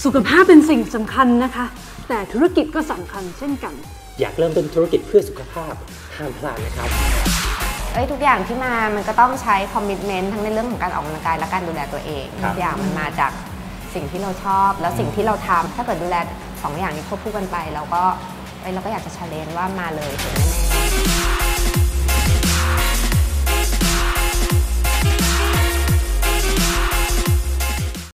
สุขภาพเป็นสิ่งสำคัญนะคะแต่ธุรกิจก็สำคัญเช่นกันอยากเริ่มต้นธุรกิจเพื่อสุขภาพห้ามพลาดนะครับทุกอย่างที่มันก็ต้องใช้คอมมิตเมนต์ทั้งในเรื่องของการออกกำลังกายและการดูแลตัวเองทุกอย่างมันมาจากสิ่งที่เราชอบแล้วสิ่งที่เราทำถ้าเกิดดูแล2 อย่างนี้ควบคู่กันไปเราก็อยากจะ challenge ว่ามาเลยถึงแน่ๆ